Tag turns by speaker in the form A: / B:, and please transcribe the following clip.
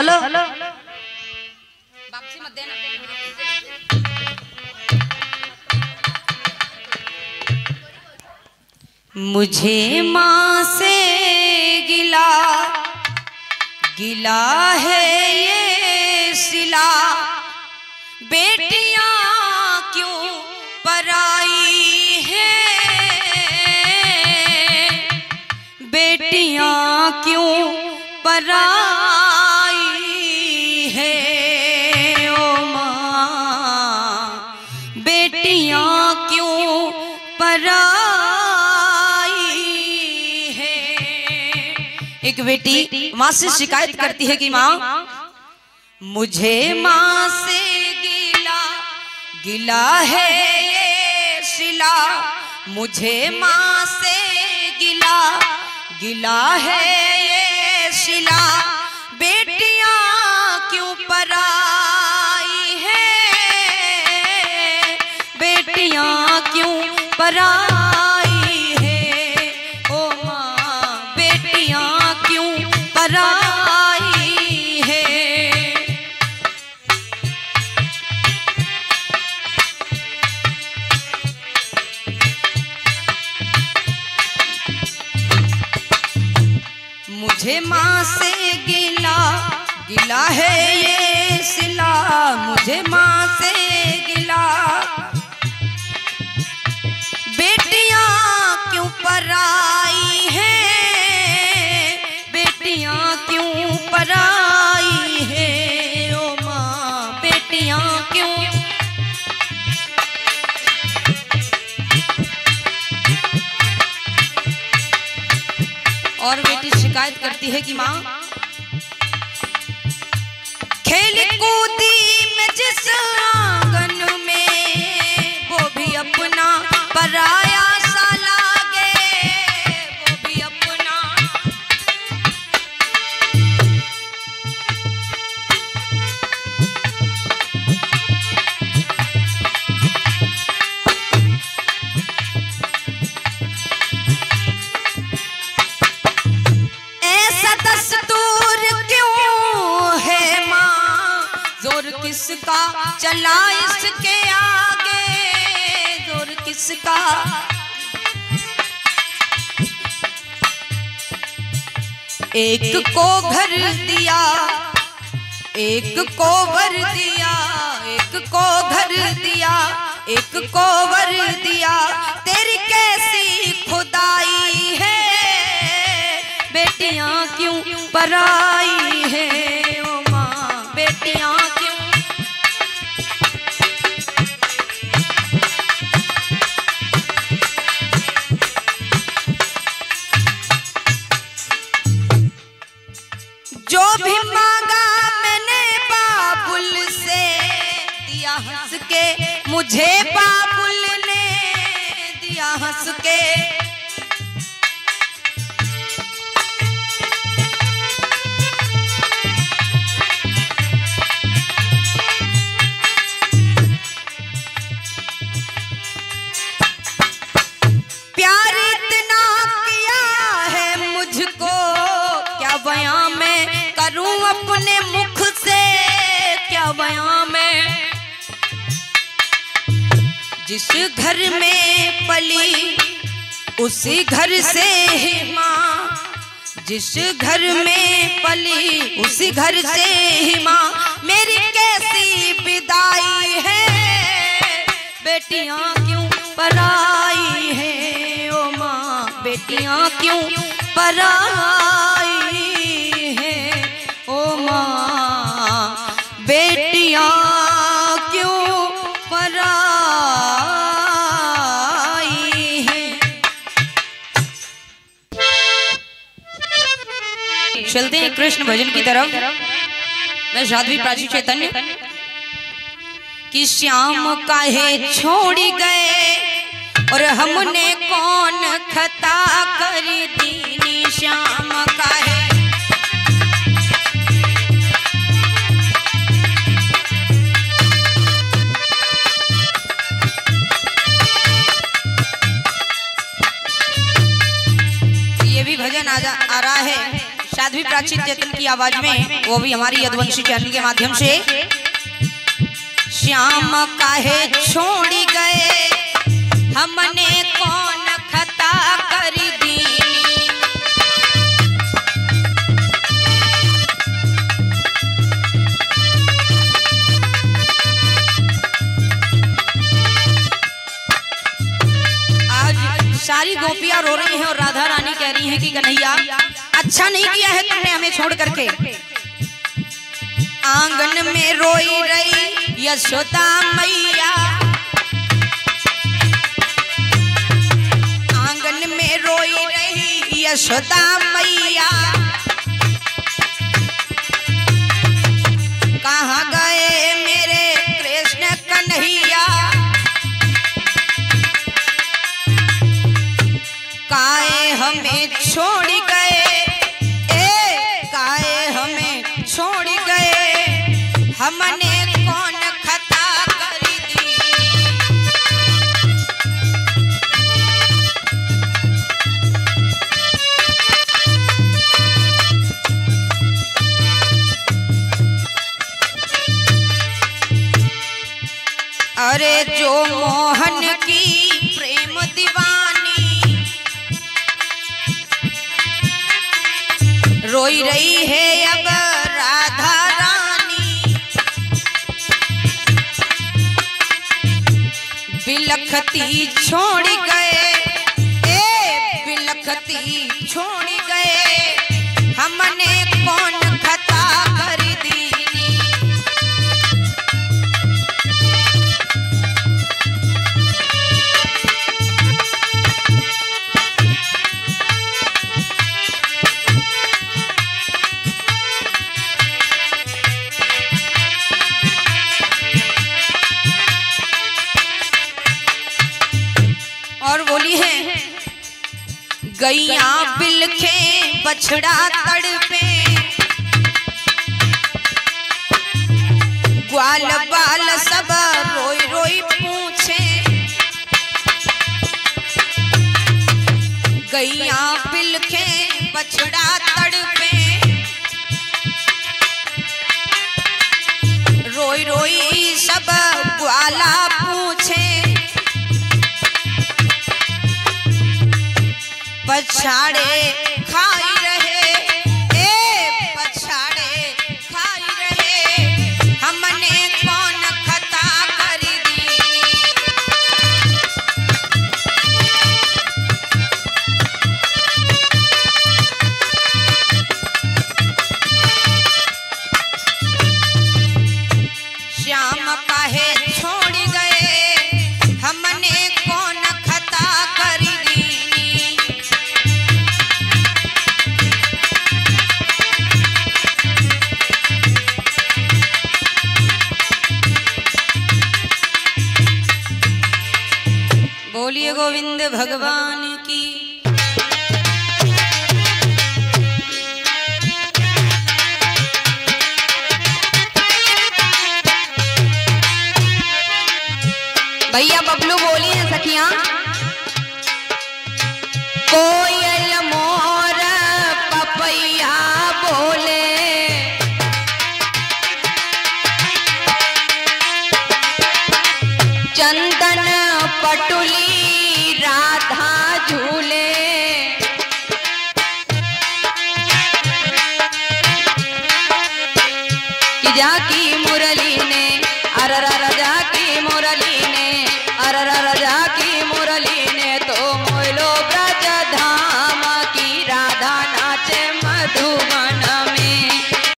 A: Hello
B: वापसी मत देना। मुझे माँ से गिला गिला है ये सिला, बेटियां क्यों पराई है, बेटियां क्यों पराई है। ओ माँ बेटियां क्यों पराई है। एक बेटी माँ से शिकायत करती है कि माँ मुझे माँ से गिला गिला है ये सिला, मुझे माँ से गिला गिला है ये सिला, बेटियां क्यों पराई है, बेटियां क्यों पराई है। ओ माँ बेटियां क्यों पराई है। मुझे माँ से गिला गिला है ये सिला, मुझे माँ से गिला, बेटियां क्यों पराई है, बेटियां क्यों पराई है। ओ माँ बेटियां क्यों। और बेटी शिकायत करती है कि माँ खेल कूदी में जिस आंगन में, वो भी अपना पराया सा लागे, वो भी अपना। ऐसा दस्तूर क्यों है माँ, जोर किसका चला इसके आगे, जोर किसका। एक को घर दिया, एक को वर दिया, एक को घर दिया, एक को वर दिया, तेरी कैसी खुदाई है, बेटियां क्यों पराई है। ओ माँ बेटियां क्यों। जो भी मांगा मैंने बाबुल से, दिया हंस के मुझे बाबुल ने दिया हंस के। प्यार इतना किया है मुझको, क्या बयां मैं करूं अपने मुख से, क्या बयां मैं। जिस घर में पली उसी घर से ही माँ, जिस घर में पली उसी घर से ही माँ, मेरी कैसी विदाई है, बेटियां क्यों पराई है। ओ माँ बेटियां क्यों पराई है। ओ माँ बेटियां क्यों पराई है। चलते हैं कृष्ण भजन की तरफ। मैं साध्वी प्राची चैतन्य कि श्याम काहे छोड़ गए और हमने कौन खता करी दीनी, श्याम काहे। ये भी भजन आ रहा है साध्वी प्राची चेतन की आवाज में, वो भी हमारी यदुवंशी चैनल के माध्यम से। श्याम काहे छोड़ गए हमने कौन खता कर दी। आज सारी गोपियां रो रही हैं और राधा रानी कह रही हैं कि कन्हैया अच्छा नहीं किया है तुमने हमें छोड़ करके। आंगन में रोई रही यशोदा मैया, आंगन में रोई रही यशोदा मैया। कहाँ गए मेरे कृष्ण कन्हैया, काहे हमें छोड़ गए, काहे हमें छोड़ गए हमने कौन खता कर दी। अरे जो मोहन की प्रेम दीवानी रोई रही है अब राधा रानी। बिलखती छोड़ गए, बिलखती छोड़ गए हमने कौन खता कर दी। और बोली है गैया बिलखे बछड़ा तड़पे, ग्वाल बाल सब रोई रोई पूछे। गैया बिलखे बछड़ा तड़पे, रोई रोई सब ग्वाला पूछे। पछाड़े खाई रहे, पछाड़े खाई रहे हमने कौन खता कर दी। श्याम काहे छोड़ गए हमने कौन खता कर दी। बोलिए गोविंद भगवान की। भैया बबलू बोली है सखियां। कोयल मोर पपैया बोले, चंदन पटुली राधा झूले। कि जाकी मुरली ने अरर